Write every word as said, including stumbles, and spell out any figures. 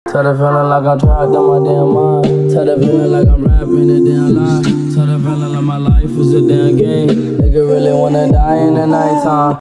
Tell the feeling like I'm trapped in my damn mind. Tell the feeling like I'm rapping a damn lie. Tell the feeling like my life is a damn game. Nigga really wanna die in the nighttime.